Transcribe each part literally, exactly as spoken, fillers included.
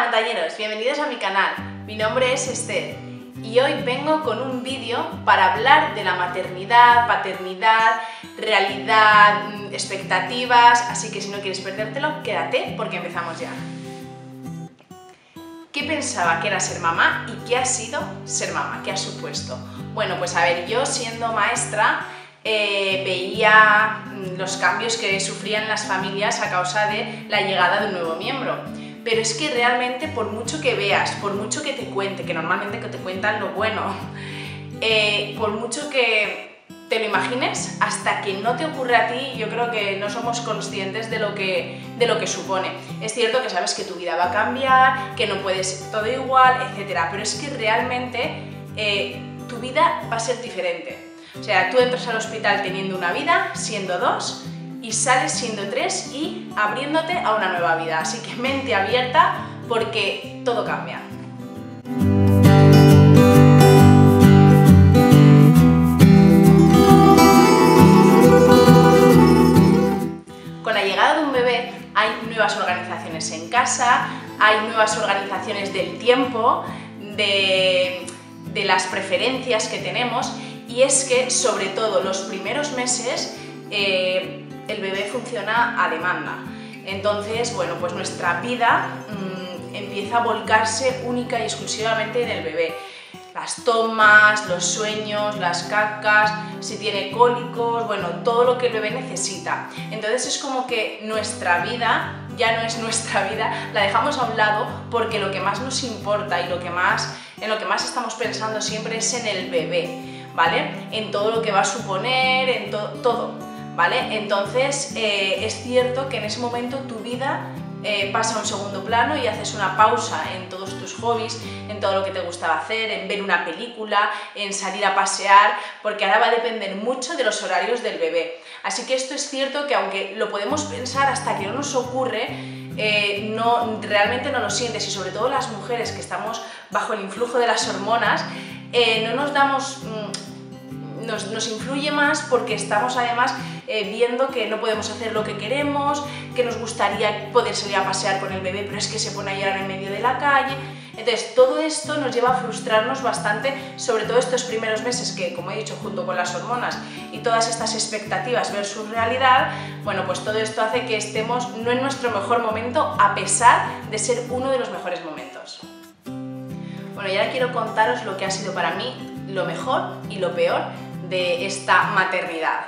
montañeros, bienvenidos a mi canal. Mi nombre es Esther y hoy vengo con un vídeo para hablar de la maternidad, paternidad, realidad, expectativas, así que si no quieres perdértelo, quédate porque empezamos ya. ¿Qué pensaba que era ser mamá y qué ha sido ser mamá? ¿Qué ha supuesto? Bueno, pues a ver, yo siendo maestra eh, veía los cambios que sufrían las familias a causa de la llegada de un nuevo miembro. Pero es que realmente, por mucho que veas, por mucho que te cuente, que normalmente que te cuentan lo bueno, eh, por mucho que te lo imagines, hasta que no te ocurre a ti, yo creo que no somos conscientes de lo que, de lo que supone. Es cierto que sabes que tu vida va a cambiar, que no puede ser todo igual, etcétera, pero es que realmente eh, tu vida va a ser diferente. O sea, tú entras al hospital teniendo una vida, siendo dos, y sales siendo tres y abriéndote a una nueva vida. Así que mente abierta porque todo cambia. Con la llegada de un bebé hay nuevas organizaciones en casa, hay nuevas organizaciones del tiempo, de, de las preferencias que tenemos, y es que sobre todo los primeros meses eh, el bebé funciona a demanda. Entonces, bueno, pues nuestra vida mmm, empieza a volcarse única y exclusivamente en el bebé. Las tomas, los sueños, las cacas, si tiene cólicos, bueno, todo lo que el bebé necesita. Entonces es como que nuestra vida ya no es nuestra vida, la dejamos a un lado porque lo que más nos importa y lo que más, en lo que más estamos pensando siempre es en el bebé, ¿vale? En todo lo que va a suponer, en to todo. ¿Vale? Entonces eh, es cierto que en ese momento tu vida eh, pasa a un segundo plano y haces una pausa en todos tus hobbies, en todo lo que te gustaba hacer, en ver una película, en salir a pasear, porque ahora va a depender mucho de los horarios del bebé. Así que esto es cierto que aunque lo podemos pensar hasta que no nos ocurre, eh, no, realmente no lo sientes, y sobre todo las mujeres que estamos bajo el influjo de las hormonas, eh, no nos damos... Mmm, Nos, nos influye más porque estamos además eh, viendo que no podemos hacer lo que queremos, que nos gustaría poder salir a pasear con el bebé, pero es que se pone a llorar en medio de la calle. Entonces todo esto nos lleva a frustrarnos bastante, sobre todo estos primeros meses que, como he dicho, junto con las hormonas y todas estas expectativas versus realidad, bueno, pues todo esto hace que estemos no en nuestro mejor momento a pesar de ser uno de los mejores momentos. Bueno, y ahora quiero contaros lo que ha sido para mí lo mejor y lo peor de esta maternidad.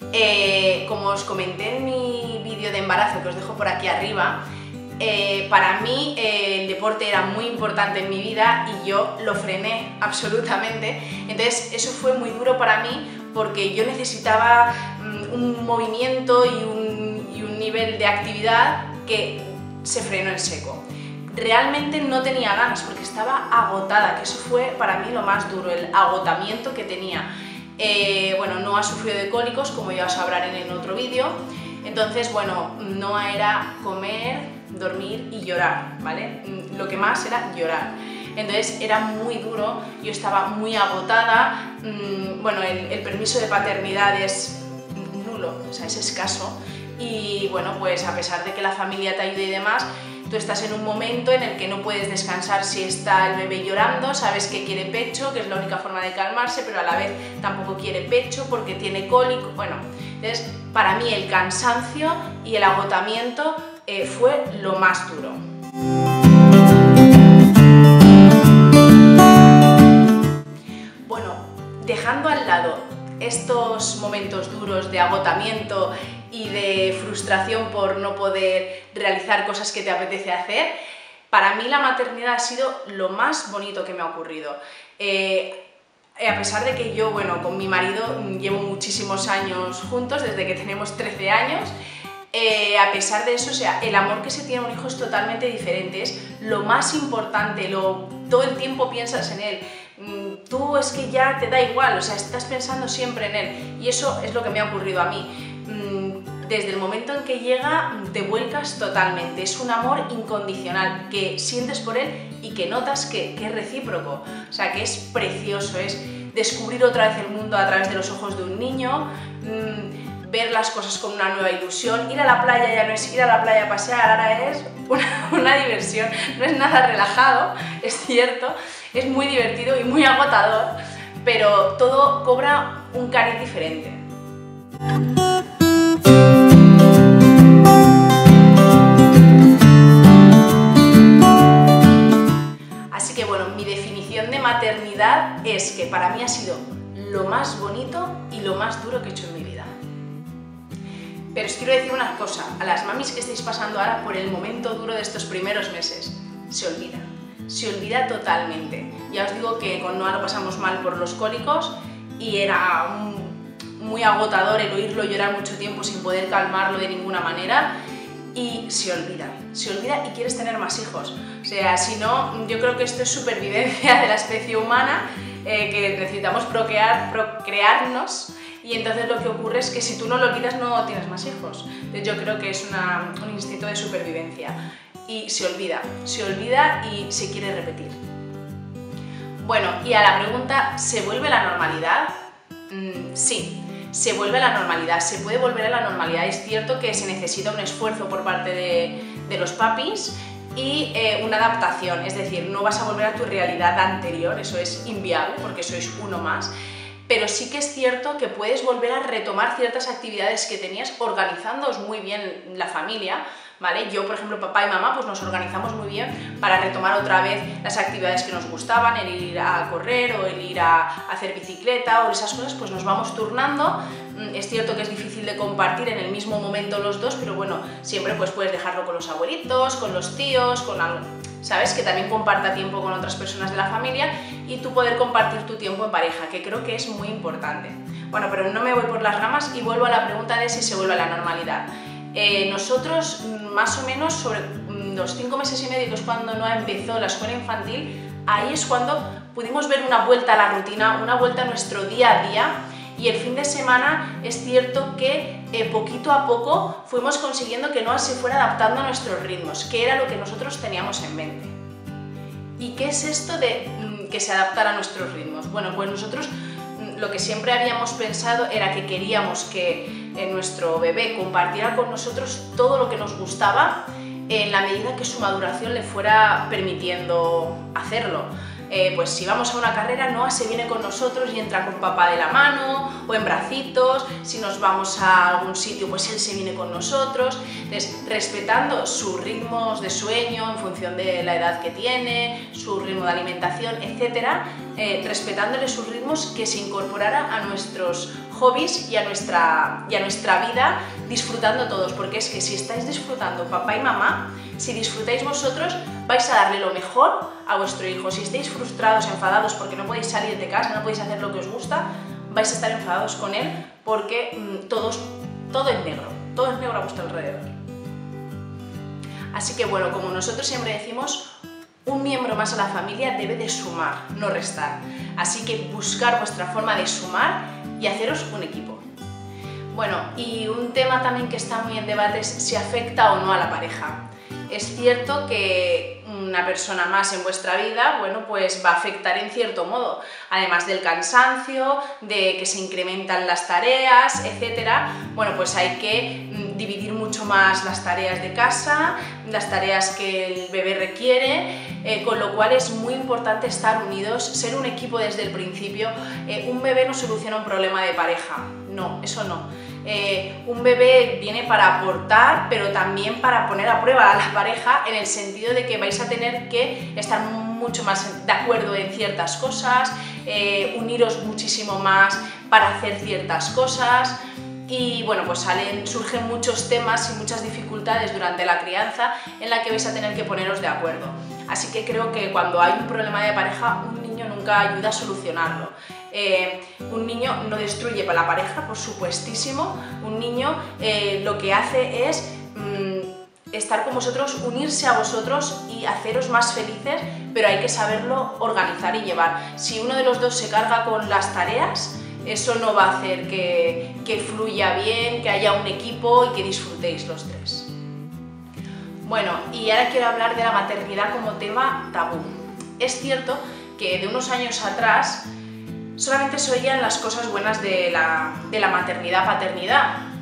Eh, como os comenté en mi vídeo de embarazo, que os dejo por aquí arriba, eh, para mí eh, el deporte era muy importante en mi vida y yo lo frené absolutamente. Entonces eso fue muy duro para mí porque yo necesitaba mm, un movimiento y un, y un nivel de actividad que se frenó en seco. Realmente no tenía ganas porque estaba agotada, que eso fue para mí lo más duro, el agotamiento que tenía. Eh, bueno, no ha sufrido de cólicos, como ya os hablaré en otro vídeo. Entonces, bueno, no era comer, dormir y llorar, ¿vale? Lo que más era llorar. Entonces era muy duro, yo estaba muy agotada. Bueno, el, el permiso de paternidad es nulo, o sea, es escaso. Y bueno, pues a pesar de que la familia te ayude y demás, tú estás en un momento en el que no puedes descansar si está el bebé llorando, sabes que quiere pecho, que es la única forma de calmarse, pero a la vez tampoco quiere pecho porque tiene cólico. Bueno, entonces para mí el cansancio y el agotamiento eh, fue lo más duro. Bueno, dejando al lado estos momentos duros de agotamiento y de frustración por no poder realizar cosas que te apetece hacer, para mí la maternidad ha sido lo más bonito que me ha ocurrido. Eh, a pesar de que yo, bueno, con mi marido llevo muchísimos años juntos, desde que tenemos trece años, eh, a pesar de eso, o sea, el amor que se tiene a un hijo es totalmente diferente, es lo más importante, lo, todo el tiempo piensas en él. Tú es que ya te da igual, o sea, estás pensando siempre en él, y eso es lo que me ha ocurrido a mí. Desde el momento en que llega te vuelcas totalmente, es un amor incondicional que sientes por él y que notas que, que es recíproco, o sea, que es precioso, es descubrir otra vez el mundo a través de los ojos de un niño, mmm, ver las cosas con una nueva ilusión. Ir a la playa ya no es ir a la playa a pasear, ahora es una, una diversión, no es nada relajado, es cierto, es muy divertido y muy agotador, pero todo cobra un cariz diferente. Así que bueno, mi definición de maternidad es que para mí ha sido lo más bonito y lo más duro que he hecho en mi vida. Pero os quiero decir una cosa, a las mamis que estáis pasando ahora por el momento duro de estos primeros meses, se olvida, se olvida totalmente. Ya os digo que con Noah lo pasamos mal por los cólicos y era muy agotador el oírlo llorar mucho tiempo sin poder calmarlo de ninguna manera, y se olvida, se olvida y quieres tener más hijos. O sea, si no, yo creo que esto es supervivencia de la especie humana, eh, que necesitamos procrear, procrearnos, y entonces lo que ocurre es que si tú no lo olvidas no tienes más hijos. Entonces yo creo que es una, un instinto de supervivencia y se olvida, se olvida y se quiere repetir. Bueno, y a la pregunta, ¿se vuelve la normalidad? Mm, sí. Se vuelve a la normalidad, se puede volver a la normalidad. Es cierto que se necesita un esfuerzo por parte de, de los papis y eh, una adaptación, es decir, no vas a volver a tu realidad anterior, eso es inviable porque sois uno más, pero sí que es cierto que puedes volver a retomar ciertas actividades que tenías organizándoos muy bien la familia, ¿vale? Yo, por ejemplo, papá y mamá, pues nos organizamos muy bien para retomar otra vez las actividades que nos gustaban, el ir a correr o el ir a hacer bicicleta o esas cosas, pues nos vamos turnando. Es cierto que es difícil de compartir en el mismo momento los dos, pero bueno, siempre pues puedes dejarlo con los abuelitos, con los tíos, con algo, ¿sabes? Que también comparta tiempo con otras personas de la familia y tú poder compartir tu tiempo en pareja, que creo que es muy importante. Bueno, pero no me voy por las ramas y vuelvo a la pregunta de si se vuelve a la normalidad. Eh, nosotros, más o menos, sobre los cinco meses y medio, que es cuando Noah empezó la escuela infantil, ahí es cuando pudimos ver una vuelta a la rutina, una vuelta a nuestro día a día, y el fin de semana es cierto que eh, poquito a poco fuimos consiguiendo que Noah se fuera adaptando a nuestros ritmos, que era lo que nosotros teníamos en mente. ¿Y qué es esto de mm, que se adaptara a nuestros ritmos? Bueno, pues nosotros mm, lo que siempre habíamos pensado era que queríamos que eh, nuestro bebé compartiera con nosotros todo lo que nos gustaba en la medida que su maduración le fuera permitiendo hacerlo. Eh, pues si vamos a una carrera, Noah se viene con nosotros y entra con papá de la mano o en bracitos. Si nos vamos a algún sitio, pues él se viene con nosotros. Entonces, respetando sus ritmos de sueño en función de la edad que tiene, su ritmo de alimentación, etcétera, eh, respetándole sus ritmos, que se incorporara a nuestros hobbies y a, nuestra, y a nuestra vida, disfrutando todos, porque es que si estáis disfrutando papá y mamá, si disfrutáis vosotros, vais a darle lo mejor a vuestro hijo. Si estáis frustrados, enfadados porque no podéis salir de casa, no podéis hacer lo que os gusta, vais a estar enfadados con él porque mmm, todos, todo es negro, todo es negro a vuestro alrededor. Así que bueno, como nosotros siempre decimos, un miembro más a la familia debe de sumar, no restar. Así que buscar vuestra forma de sumar y haceros un equipo. Bueno, y un tema también que está muy en debate es si afecta o no a la pareja. Es cierto que una persona más en vuestra vida, bueno, pues va a afectar en cierto modo, además del cansancio, de que se incrementan las tareas, etcétera. Bueno, pues hay que dividir mucho más las tareas de casa, las tareas que el bebé requiere, eh, con lo cual es muy importante estar unidos, ser un equipo desde el principio. Eh, un bebé no soluciona un problema de pareja, no, eso no. Eh, un bebé viene para aportar, pero también para poner a prueba a la pareja, en el sentido de que vais a tener que estar mucho más de acuerdo en ciertas cosas, eh, uniros muchísimo más para hacer ciertas cosas. Y bueno, pues salen, surgen muchos temas y muchas dificultades durante la crianza en la que vais a tener que poneros de acuerdo. Así que creo que cuando hay un problema de pareja, un niño nunca ayuda a solucionarlo. Eh, un niño no destruye para la pareja, por supuestísimo. Un niño eh, lo que hace es mmm, estar con vosotros, unirse a vosotros y haceros más felices, pero hay que saberlo organizar y llevar. Si uno de los dos se carga con las tareas, eso no va a hacer que, que fluya bien, que haya un equipo y que disfrutéis los tres. Bueno, y ahora quiero hablar de la maternidad como tema tabú. Es cierto que de unos años atrás solamente se oían las cosas buenas de la, de la maternidad-paternidad.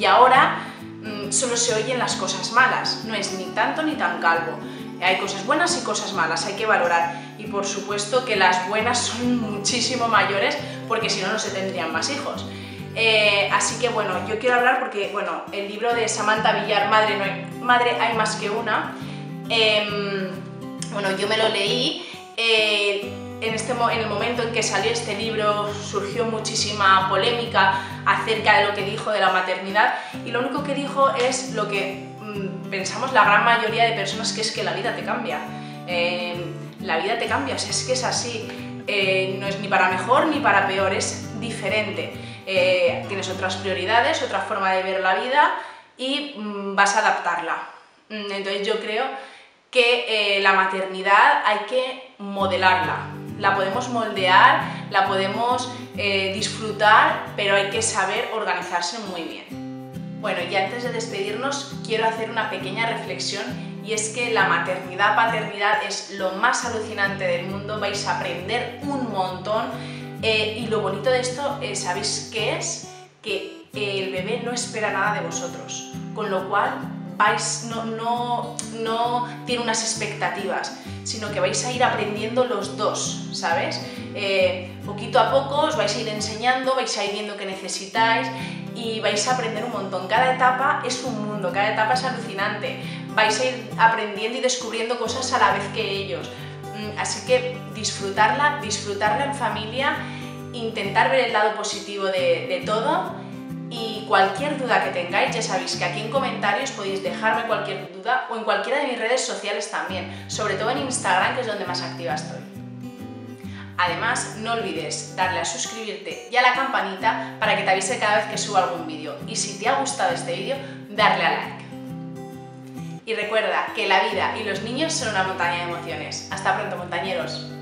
y ahora mmm, solo se oyen las cosas malas, no es ni tanto ni tan calvo. Hay cosas buenas y cosas malas, hay que valorar, y por supuesto que las buenas son muchísimo mayores porque si no, no se tendrían más hijos. Eh, así que bueno, yo quiero hablar porque, bueno, el libro de Samantha Villar, Madre, no hay, Madre hay más que una, eh, bueno, yo me lo leí, eh, en, este, en el momento en que salió este libro surgió muchísima polémica acerca de lo que dijo de la maternidad, y lo único que dijo es lo que mmm, pensamos la gran mayoría de personas, que es que la vida te cambia. Eh, la vida te cambia, o sea, es que es así, eh, no es ni para mejor ni para peor, es diferente. Eh, tienes otras prioridades, otra forma de ver la vida y mmm, vas a adaptarla. Entonces yo creo que eh, la maternidad hay que modelarla, la podemos moldear, la podemos eh, disfrutar, pero hay que saber organizarse muy bien. Bueno, y antes de despedirnos quiero hacer una pequeña reflexión, y es que la maternidad, paternidad es lo más alucinante del mundo, vais a aprender un montón. Eh, y lo bonito de esto, eh, ¿sabéis qué es? Que eh, el bebé no espera nada de vosotros, con lo cual vais, no, no, no tiene unas expectativas, sino que vais a ir aprendiendo los dos, ¿sabes? Eh, poquito a poco os vais a ir enseñando, vais a ir viendo qué necesitáis y vais a aprender un montón. Cada etapa es un mundo, cada etapa es alucinante, vais a ir aprendiendo y descubriendo cosas a la vez que ellos. Así que disfrutarla, disfrutarla en familia, intentar ver el lado positivo de, de todo, y cualquier duda que tengáis, ya sabéis que aquí en comentarios podéis dejarme cualquier duda, o en cualquiera de mis redes sociales también, sobre todo en Instagram, que es donde más activa estoy. Además, no olvides darle a suscribirte y a la campanita para que te avise cada vez que suba algún vídeo, y si te ha gustado este vídeo, darle a like. Y recuerda que la vida y los niños son una montaña de emociones. Hasta pronto, montañeros.